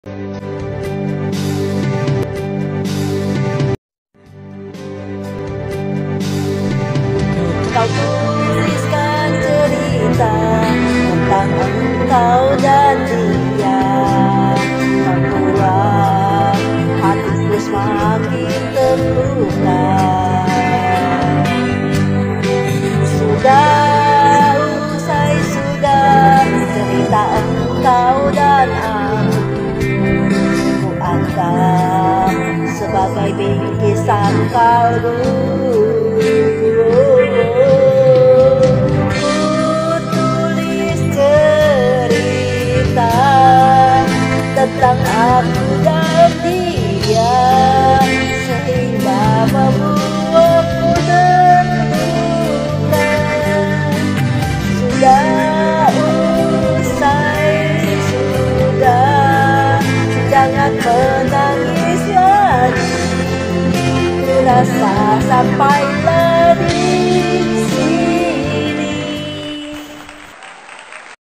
Kau tuliskan cerita tentang engkau dan dia, membuat hatiku semakin terluka. Sudah usai sudah cerita engkau dan aku, ku anggap sebagai bingkisan kaldu. Tentang aku dan dia, sehingga membuatku terluka. Sudah usai sudah, jangan menangis lagi. Ku rasa sampailah di sini.